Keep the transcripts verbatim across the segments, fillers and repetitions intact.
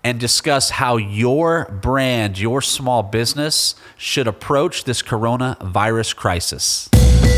and discuss how your brand, your small business should approach this coronavirus crisis.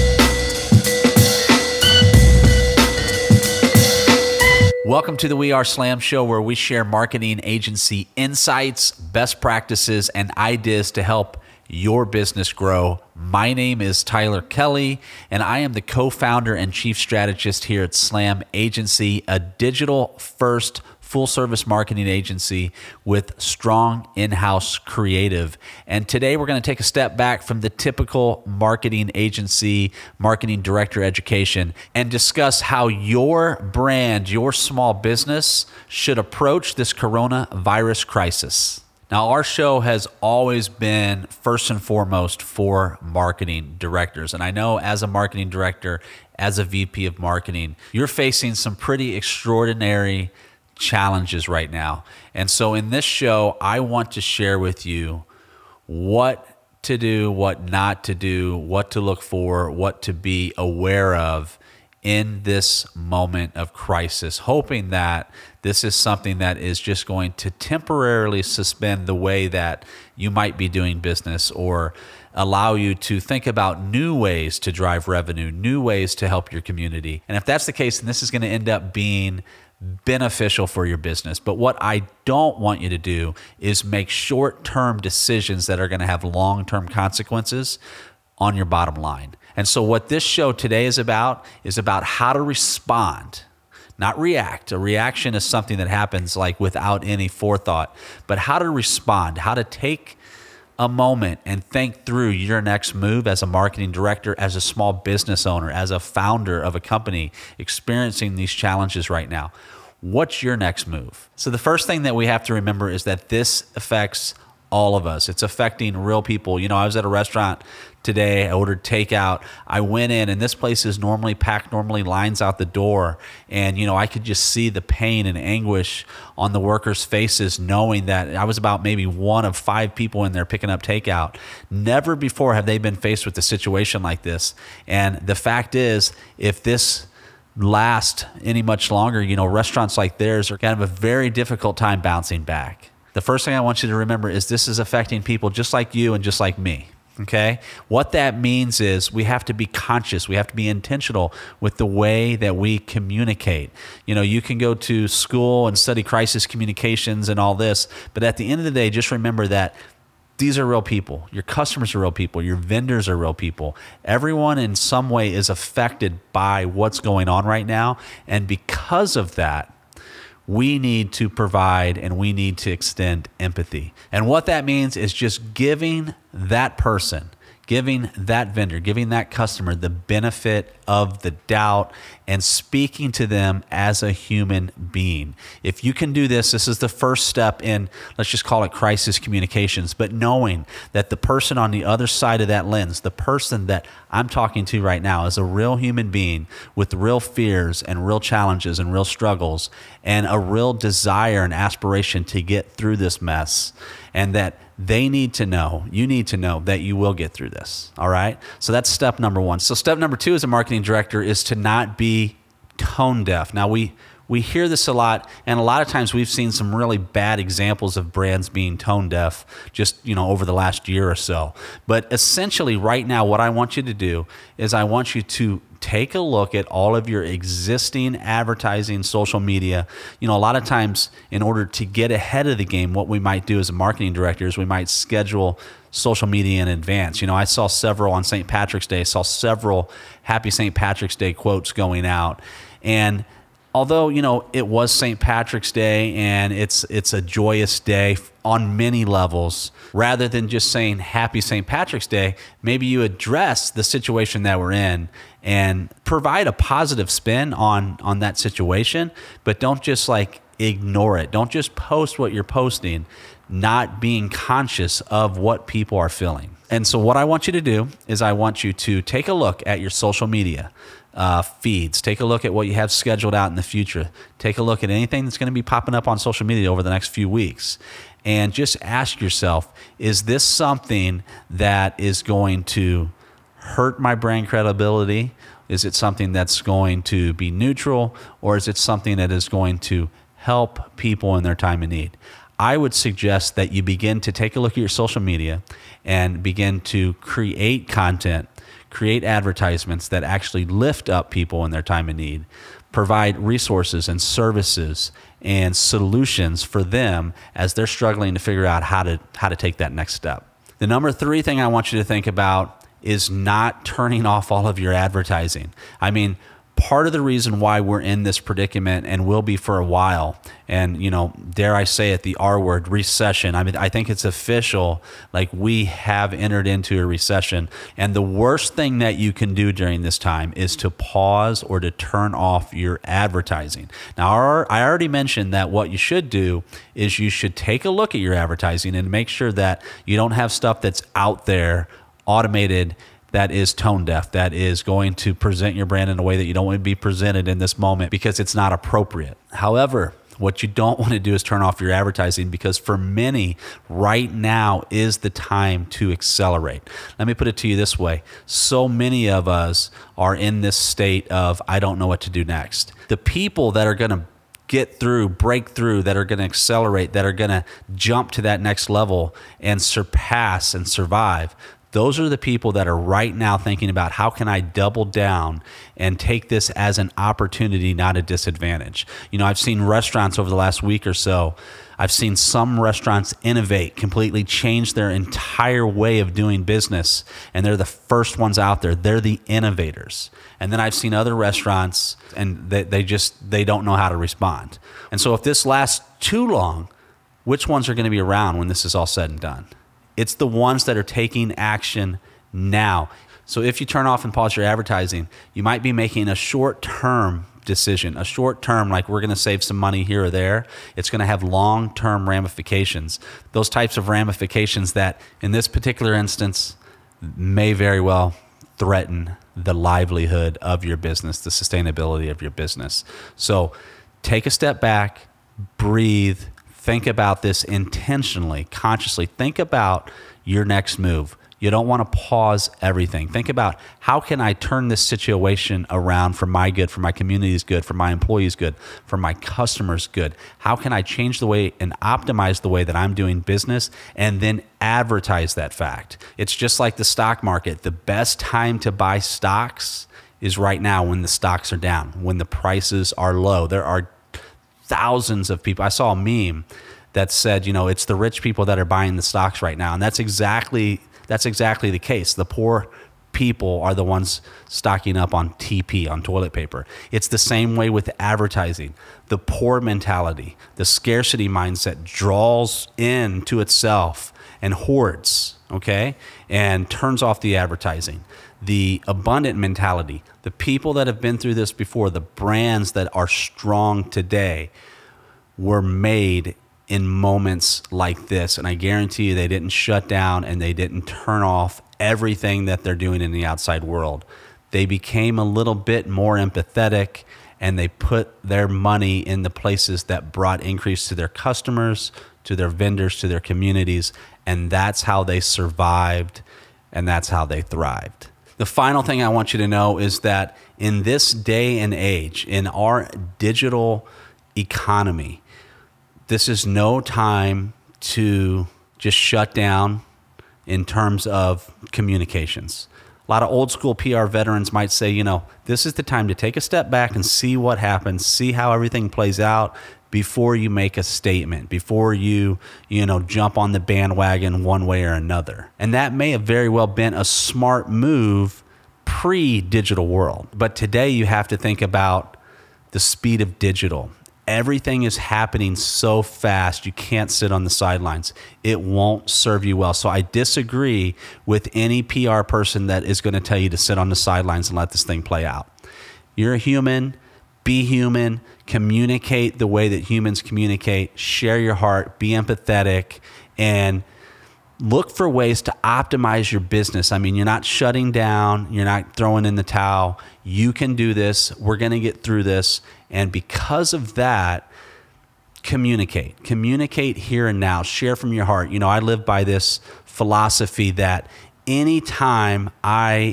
Welcome to the We Are Slam Show, where we share marketing agency insights, best practices, and ideas to help your business grow. My name is Tyler Kelly, and I am the co-founder and chief strategist here at Slam Agency, a digital-first full-service marketing agency with strong in-house creative. And today we're going to take a step back from the typical marketing agency, marketing director education, and discuss how your brand, your small business should approach this coronavirus crisis. Now, our show has always been first and foremost for marketing directors. And I know as a marketing director, as a V P of marketing, you're facing some pretty extraordinary challenges right now. And so in this show, I want to share with you what to do, what not to do, what to look for, what to be aware of in this moment of crisis, hoping that this is something that is just going to temporarily suspend the way that you might be doing business, or allow you to think about new ways to drive revenue, new ways to help your community. And if that's the case, then this is going to end up being beneficial for your business. But what I don't want you to do is make short-term decisions that are going to have long-term consequences on your bottom line. And so what this show today is about is about how to respond, not react. A reaction is something that happens like without any forethought, but how to respond, how to take a moment and think through your next move as a marketing director, as a small business owner, as a founder of a company experiencing these challenges right now. What's your next move? So the first thing that we have to remember is that this affects all of us. It's affecting real people. You know, I was at a restaurant today, I ordered takeout. I went in, and this place is normally packed, normally lines out the door. And, you know, I could just see the pain and anguish on the workers' faces, knowing that I was about maybe one of five people in there picking up takeout. Never before have they been faced with a situation like this. And the fact is, if this lasts any much longer, you know, restaurants like theirs are kind of a very difficult time bouncing back. The first thing I want you to remember is this is affecting people just like you and just like me, okay? What that means is we have to be conscious. We have to be intentional with the way that we communicate. You know, you can go to school and study crisis communications and all this, but at the end of the day, just remember that these are real people. Your customers are real people. Your vendors are real people. Everyone in some way is affected by what's going on right now, and because of that, we need to provide and we need to extend empathy. And what that means is just giving that person, giving that vendor, giving that customer the benefit of the doubt and speaking to them as a human being. If you can do this, this is the first step in, let's just call it crisis communications, but knowing that the person on the other side of that lens, the person that I'm talking to right now, is a real human being with real fears and real challenges and real struggles and a real desire and aspiration to get through this mess, and that they need to know, you need to know that you will get through this, all right? So that's step number one. So step number two as a marketing director is to not be tone deaf. Now, we we hear this a lot, and a lot of times we've seen some really bad examples of brands being tone deaf just, you know, over the last year or so. But essentially right now, what I want you to do is I want you to take a look at all of your existing advertising, social media. You know, a lot of times in order to get ahead of the game, what we might do as a marketing director is we might schedule social media in advance. You know, I saw several on Saint Patrick's Day, saw several Happy Saint Patrick's Day quotes going out. And although, you know, it was Saint Patrick's Day and it's it's a joyous day on many levels, rather than just saying Happy Saint Patrick's Day, maybe you address the situation that we're in and provide a positive spin on on that situation, but don't just like ignore it. Don't just post what you're posting, not being conscious of what people are feeling. And so what I want you to do is I want you to take a look at your social media uh, feeds. Take a look at what you have scheduled out in the future. Take a look at anything that's going to be popping up on social media over the next few weeks. And just ask yourself, is this something that is going to hurt my brand credibility? Is it something that's going to be neutral? Or is it something that is going to help people in their time of need? I would suggest that you begin to take a look at your social media and begin to create content, create advertisements that actually lift up people in their time of need, provide resources and services and solutions for them as they're struggling to figure out how to, how to take that next step. The number three thing I want you to think about is not turning off all of your advertising. I mean, part of the reason why we're in this predicament and will be for a while, and, you know, dare I say it, the R word, recession. I mean, I think it's official, like we have entered into a recession. And the worst thing that you can do during this time is to pause or to turn off your advertising. Now, I already mentioned that what you should do is you should take a look at your advertising and make sure that you don't have stuff that's out there, automated, that is tone deaf, that is going to present your brand in a way that you don't want to be presented in this moment because it's not appropriate. However, what you don't want to do is turn off your advertising, because for many, right now is the time to accelerate. Let me put it to you this way. So many of us are in this state of, I don't know what to do next. The people that are going to get through, break through, that are going to accelerate, that are going to jump to that next level and surpass and survive, those are the people that are right now thinking about, how can I double down and take this as an opportunity, not a disadvantage? You know, I've seen restaurants over the last week or so, I've seen some restaurants innovate, completely change their entire way of doing business, and they're the first ones out there. They're the innovators. And then I've seen other restaurants, and they, they just, they don't know how to respond. And so if this lasts too long, which ones are going to be around when this is all said and done? It's the ones that are taking action now. So if you turn off and pause your advertising, you might be making a short-term decision, a short-term, like we're going to save some money here or there. It's going to have long-term ramifications. Those types of ramifications that, in this particular instance, may very well threaten the livelihood of your business, the sustainability of your business. So take a step back, breathe, think about this intentionally, consciously. Think about your next move. You don't want to pause everything. Think about, how can I turn this situation around for my good, for my community's good, for my employees' good, for my customers' good? How can I change the way and optimize the way that I'm doing business, and then advertise that fact? It's just like the stock market. The best time to buy stocks is right now, when the stocks are down, when the prices are low. There are thousands of people. I saw a meme that said, you know, it's the rich people that are buying the stocks right now. And that's exactly, that's exactly the case. The poor people are the ones stocking up on T P, on toilet paper. It's the same way with advertising. The poor mentality, the scarcity mindset draws into itself and hoards, okay, and turns off the advertising. The abundant mentality, the people that have been through this before, the brands that are strong today, were made in moments like this. And I guarantee you, they didn't shut down and they didn't turn off everything that they're doing in the outside world. They became a little bit more empathetic, and they put their money in the places that brought increase to their customers, to their vendors, to their communities. And that's how they survived, and that's how they thrived. The final thing I want you to know is that in this day and age, in our digital economy, this is no time to just shut down in terms of communications. A lot of old school P R veterans might say, you know, this is the time to take a step back and see what happens, see how everything plays out before you make a statement, before you, you know, jump on the bandwagon one way or another. And that may have very well been a smart move pre-digital world. But today you have to think about the speed of digital. Everything is happening so fast, you can't sit on the sidelines. It won't serve you well. So I disagree with any P R person that is going to tell you to sit on the sidelines and let this thing play out. You're a human. Be human, communicate the way that humans communicate, share your heart, be empathetic, and look for ways to optimize your business. I mean, you're not shutting down, you're not throwing in the towel. You can do this. We're going to get through this. And because of that, communicate. Communicate here and now. Share from your heart. You know, I live by this philosophy that anytime I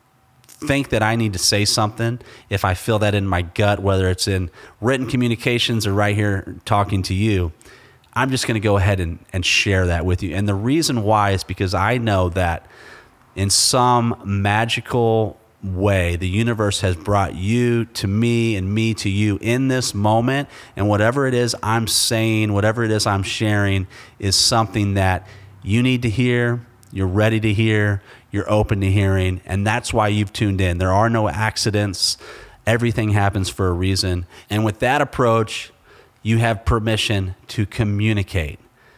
think that I need to say something, if I feel that in my gut, whether it's in written communications or right here talking to you, I'm just going to go ahead and, and share that with you. And the reason why is because I know that in some magical way, the universe has brought you to me and me to you in this moment. And whatever it is I'm saying, whatever it is I'm sharing is something that you need to hear, you're ready to hear, you're open to hearing. And that's why you've tuned in. There are no accidents. Everything happens for a reason. And with that approach, you have permission to communicate,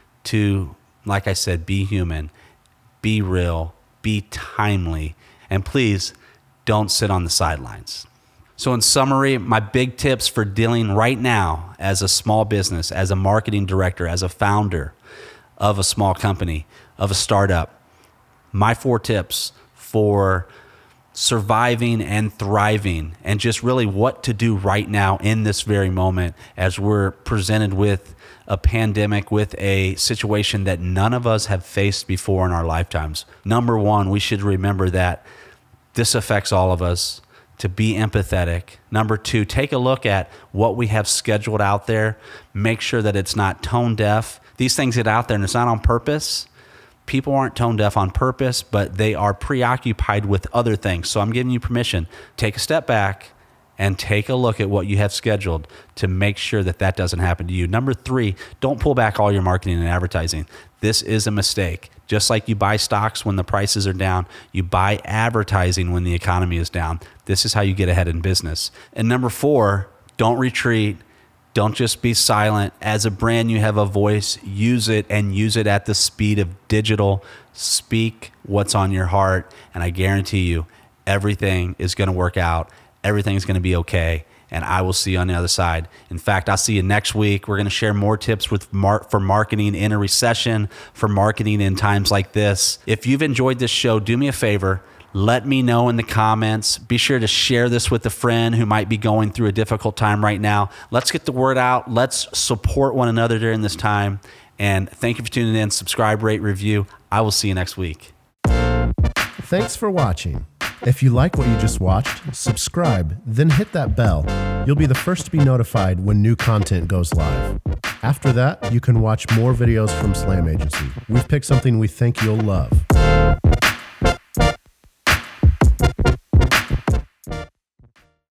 to, like I said, be human, be real, be timely, and please don't sit on the sidelines. So in summary, my big tips for dealing right now as a small business, as a marketing director, as a founder of a small company, of a startup, my four tips for surviving and thriving, and just really what to do right now in this very moment as we're presented with a pandemic, with a situation that none of us have faced before in our lifetimes. Number one, we should remember that this affects all of us, to be empathetic. Number two, take a look at what we have scheduled out there. Make sure that it's not tone deaf. These things get out there and it's not on purpose. People aren't tone deaf on purpose, but they are preoccupied with other things. So I'm giving you permission. Take a step back and take a look at what you have scheduled to make sure that that doesn't happen to you. Number three, don't pull back all your marketing and advertising. This is a mistake. Just like you buy stocks when the prices are down, you buy advertising when the economy is down. This is how you get ahead in business. And number four, don't retreat. Don't just be silent. As a brand, you have a voice. Use it, and use it at the speed of digital. Speak what's on your heart, and I guarantee you everything is going to work out. Everything's going to be okay, and I will see you on the other side. In fact, I'll see you next week. We're going to share more tips with mar- for marketing in a recession, for marketing in times like this. If you've enjoyed this show, do me a favor. Let me know in the comments. Be sure to share this with a friend who might be going through a difficult time right now. Let's get the word out. Let's support one another during this time. And thank you for tuning in. Subscribe, rate, review. I will see you next week. Thanks for watching. If you like what you just watched, subscribe, then hit that bell. You'll be the first to be notified when new content goes live. After that, you can watch more videos from Slam Agency. We've picked something we think you'll love.